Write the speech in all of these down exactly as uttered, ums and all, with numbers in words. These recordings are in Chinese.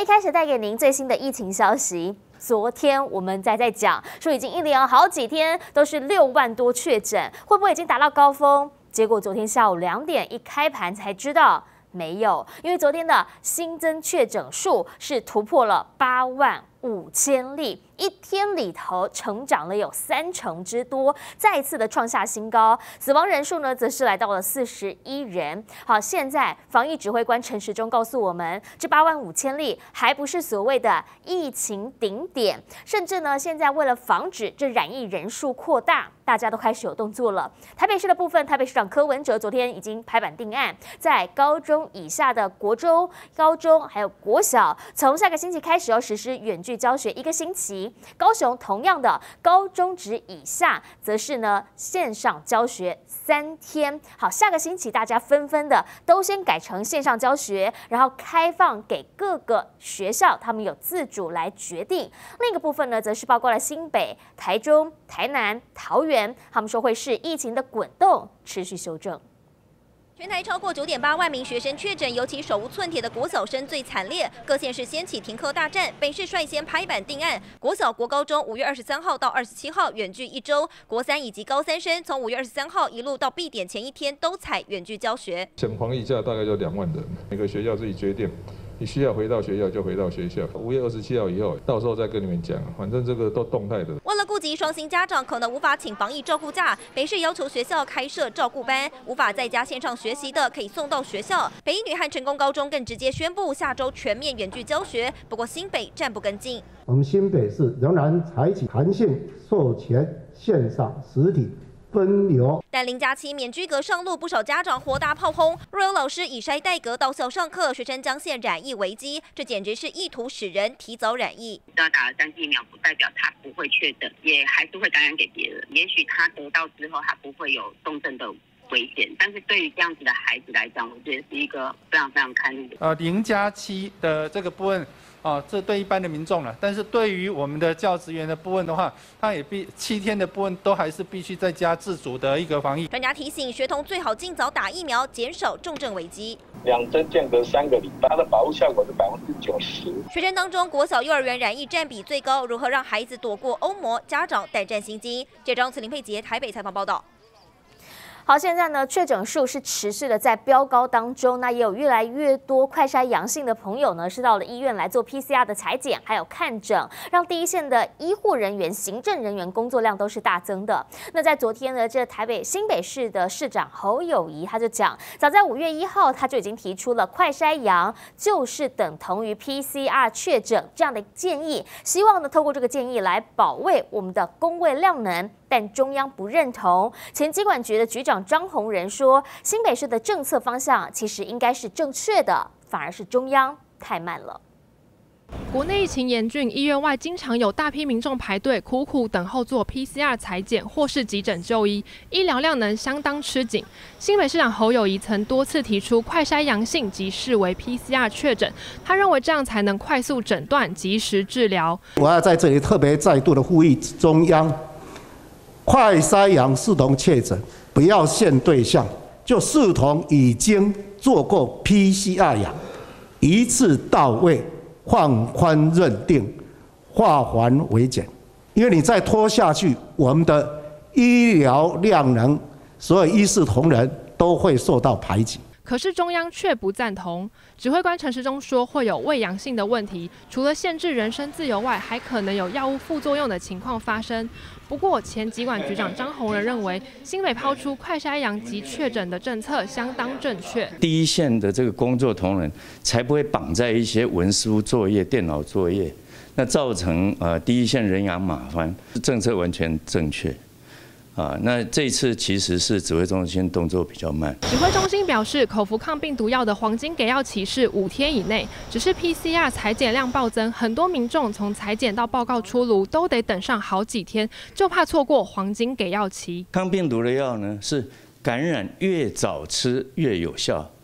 一开始带给您最新的疫情消息。昨天我们在在讲说，已经一连好几天都是六万多确诊，会不会已经达到高峰？结果昨天下午两点一开盘才知道。 没有，因为昨天的新增确诊数是突破了八万五千例，一天里头成长了有三成之多，再一次的创下新高。死亡人数呢，则是来到了四十一人。好，现在防疫指挥官陈时中告诉我们，这八万五千例还不是所谓的疫情顶点，甚至呢，现在为了防止这染疫人数扩大，大家都开始有动作了。台北市的部分，台北市长柯文哲昨天已经拍板定案，在高中 以下的国中、高中还有国小，从下个星期开始要实施远距教学一个星期。高雄同样的高中职以下，则是呢线上教学三天。好，下个星期大家纷纷的都先改成线上教学，然后开放给各个学校，他们有自主来决定。另一个部分呢，则是包括了新北、台中、台南、桃园，他们说会视疫情的滚动持续修正。 全台超过九点八万名学生确诊，尤其手无寸铁的国小生最惨烈。各县市掀起停课大战，北市率先拍板定案，国小、国高中五月二十三号到二十七号远距一周，国三以及高三生从五月二十三号一路到闭点前一天都采远距教学。省防疫假大概就两万人，每个学校自己决定。 你需要回到学校就回到学校。五月二十七号以后，到时候再跟你们讲。反正这个都动态的。为了顾及双薪家长可能无法请防疫照顾假，北市要求学校开设照顾班，无法在家线上学习的可以送到学校。北一女和成功高中更直接宣布下周全面远距教学。不过新北暂不跟进。 我们新北市仍然采取弹性授权线上实体 分流， 但零加七免居隔上路，不少家长火大炮轰。若有老师以筛代隔到校上课，学生将陷染疫危机，这简直是意图使人提早染疫。只要打了三剂疫苗，不代表他不会确诊，也还是会感染给别人。也许他得到之后，他不会有重症的危险，但是对于这样子的孩子来讲，我觉得是一个非常非常堪虑的。呃，零加七的这个部分。 啊，这对一般的民众了，但是对于我们的教职员的部分的话，他也必七天的部分都还是必须在家自主的一个防疫。专家提醒，学童最好尽早打疫苗，减少重症危机。两针间隔三个礼拜，它的保护效果是百分之九十。学生当中，国小、幼儿园染疫占比最高，如何让孩子躲过欧魔？家长胆战心惊。记者林佩杰台北采访报道。 好，现在呢，确诊数是持续的在飙高当中，那也有越来越多快筛阳性的朋友呢，是到了医院来做 P C R 的采检，还有看诊，让第一线的医护人员、行政人员工作量都是大增的。那在昨天呢，这台北新北市的市长侯友宜他就讲，早在五月一号他就已经提出了快筛阳就是等同于 P C R 确诊这样的建议，希望呢透过这个建议来保卫我们的公卫量能。 但中央不认同。前疾管局的局长张宏仁说，新北市的政策方向其实应该是正确的，反而是中央太慢了。 国内疫情严峻，医院外经常有大批民众排队，苦苦等候做 P C R 采检或是急诊就医，医疗量能相当吃紧。新北市长侯友宜曾多次提出，快筛阳性即视为 P C R 确诊，他认为这样才能快速诊断、及时治疗。 我要在这里特别再度的呼吁中央，快筛阳视同确诊，不要限对象，就视同已经做过 P C R 阳，一次到位。 放宽认定，化繁为简，因为你再拖下去，我们的医疗量能，所有医事同仁都会受到排挤。 可是中央却不赞同。指挥官陈时中说，会有未阳性的问题，除了限制人身自由外，还可能有药物副作用的情况发生。不过，前疾管局长张宏仁认为，新北抛出快筛阳及确诊的政策相当正确。第一线的这个工作同仁才不会绑在一些文书作业、电脑作业，那造成呃第一线人仰马翻。政策完全正确。 啊，那这次其实是指挥中心动作比较慢。 指挥中心表示，口服抗病毒药的黄金给药期是五天以内，只是 P C R 采检量暴增，很多民众从采检到报告出炉都得等上好几天，就怕错过黄金给药期。 抗病毒的药呢，是感染越早吃越有效，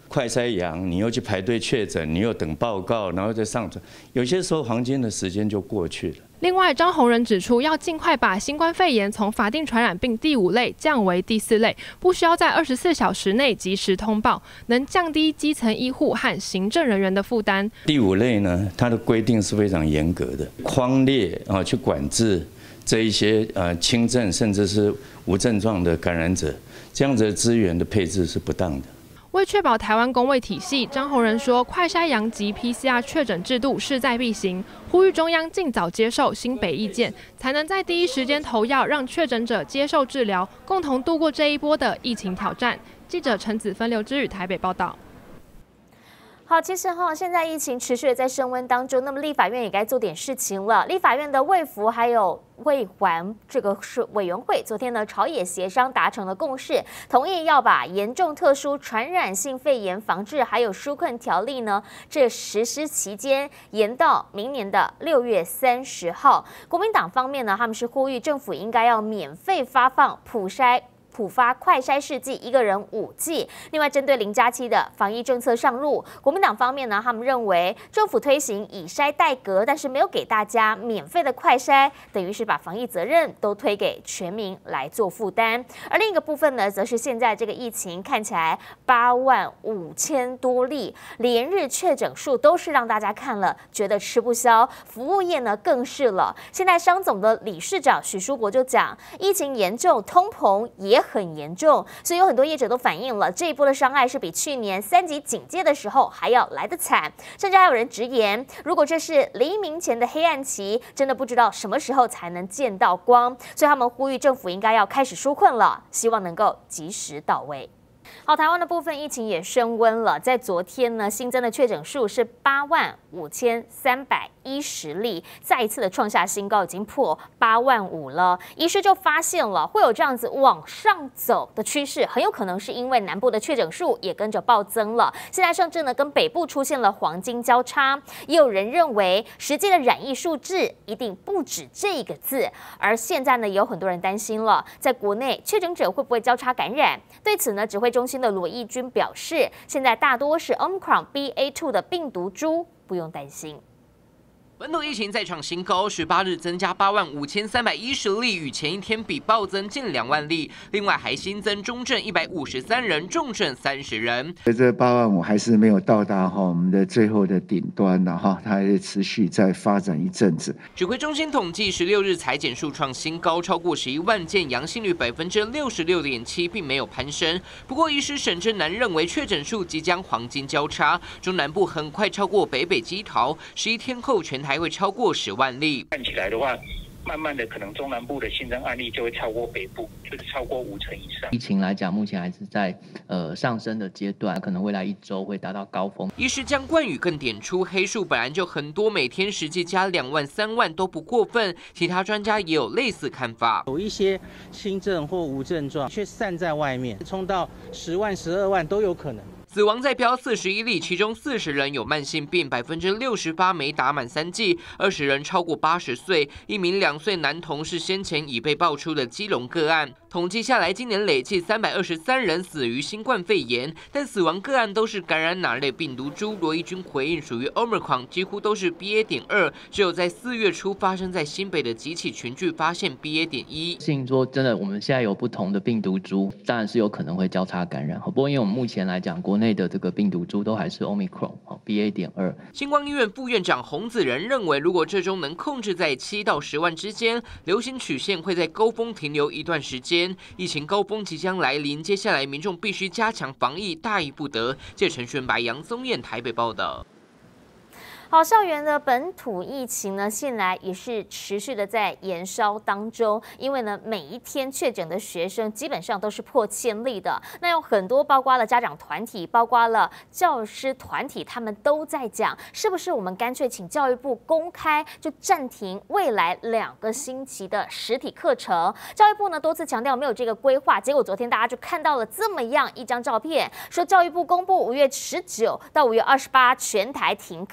快筛阳，你又去排队确诊，你又等报告，然后再上传，有些时候黄金的时间就过去了。 另外，张宏仁指出，要尽快把新冠肺炎从法定传染病第五类降为第四类，不需要在二十四小时内及时通报，能降低基层医护和行政人员的负担。 第五类呢，它的规定是非常严格的，匡列啊去管制这一些呃轻症甚至是无症状的感染者，这样子的资源的配置是不当的。 为确保台湾公卫体系，张宏仁说，快筛阳及 P C R 确诊制度势在必行，呼吁中央尽早接受新北意见，才能在第一时间投药，让确诊者接受治疗，共同度过这一波的疫情挑战。记者陈子芬、刘之宇台北报道。 好，其实哈，现在疫情持续的在升温当中，那么立法院也该做点事情了。立法院的卫福还有卫环这个是委员会，昨天呢朝野协商达成了共识，同意要把严重特殊传染性肺炎防治还有纾困条例呢，这实施期间延到明年的六月三十号。国民党方面呢，他们是呼吁政府应该要免费发放普筛。 普发快筛试剂，一个人五剂。另外，针对零加七的防疫政策上路，国民党方面呢，他们认为政府推行以筛代隔，但是没有给大家免费的快筛，等于是把防疫责任都推给全民来做负担。而另一个部分呢，则是现在这个疫情看起来八万五千多例，连日确诊数都是让大家看了觉得吃不消，服务业呢更是了。现在商总的理事长许书博就讲，疫情严重，通膨也很严重，所以有很多业者都反映了这一波的伤害是比去年三级警戒的时候还要来得惨，甚至还有人直言，如果这是黎明前的黑暗期，真的不知道什么时候才能见到光。所以他们呼吁政府应该要开始纾困了，希望能够及时到位。 好，台湾的部分疫情也升温了，在昨天呢，新增的确诊数是八万五千三百一十例，再一次的创下新高，已经破八万五了。医师就发现了会有这样子往上走的趋势，很有可能是因为南部的确诊数也跟着暴增了，现在甚至呢跟北部出现了黄金交叉。也有人认为，实际的染疫数字一定不止这个字。而现在呢，也有很多人担心了，在国内确诊者会不会交叉感染？对此呢，指挥中心的罗义军表示，现在大多是 Omicron B A 二 的病毒株，不用担心。 本土疫情再创新高，十八日增加八万五千三百一十例，与前一天比暴增近两万例。另外还新增中症一百五十三人，重症三十人。 这八万五还是没有到达哈我们的最后的顶端的哈，它还是持续在发展一阵子。 指挥中心统计，十六日采检数创新高，超过十一万件，阳性率百分之六十六点七，并没有攀升。不过，医师沈志南认为，确诊数即将黄金交叉，中南部很快超过北北基桃，十一天后全台。 还会超过十万例。 看起来的话，慢慢的可能中南部的新增案例就会超过北部，就是超过五成以上。 疫情来讲，目前还是在呃上升的阶段，可能未来一周会达到高峰。 医师江冠宇更点出，黑数本来就很多，每天实际加两万、三万都不过分。其他专家也有类似看法， 有一些轻症或无症状却散在外面，冲到十万、十二万都有可能。 死亡再飙四十一例，其中四十人有慢性病，百分之六十八没打满三剂，二十人超过八十岁。一名两岁男童是先前已被爆出的基隆个案。统计下来，今年累计三百二十三人死于新冠肺炎，但死亡个案都是感染哪类病毒株？罗义军回应，属于 Omicron， 几乎都是 B A 点二，只有在四月初发生在新北的几起群聚发现 B A 点一。 信说真的，我们现在有不同的病毒株，当然是有可能会交叉感染。不过，因为我们目前来讲，国内的这个病毒株都还是 Omicron B A 点二。 星光医院副院长洪子仁认为，如果最终能控制在七到十万之间，流行曲线会在高峰停留一段时间。疫情高峰即将来临，接下来民众必须加强防疫，大意不得。记者陈玄白、杨宗彦台北报道。 好，校园的本土疫情呢，现在也是持续的在延烧当中。因为呢，每一天确诊的学生基本上都是破千例的。那有很多，包括了家长团体，包括了教师团体，他们都在讲，是不是我们干脆请教育部公开，就暂停未来两个星期的实体课程？教育部呢多次强调没有这个规划，结果昨天大家就看到了这么样一张照片，说教育部公布五月十九到五月二十八全台停课。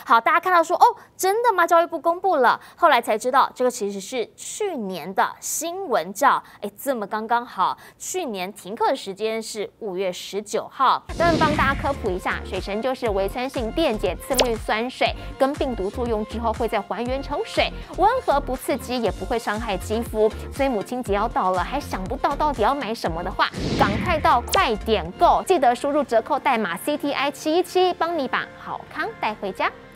好，大家看到说，哦，真的吗？教育部公布了，后来才知道，这个其实是去年的新闻照，哎，这么刚刚好，去年停课的时间是五月十九号。那么帮大家科普一下，水神就是微酸性电解次氯酸水，跟病毒作用之后会再还原成水，温和不刺激，也不会伤害肌肤。所以母亲节要到了，还想不到到底要买什么的话，赶快到快点购，记得输入折扣代码 C T I 七一七，帮你把好康带回家。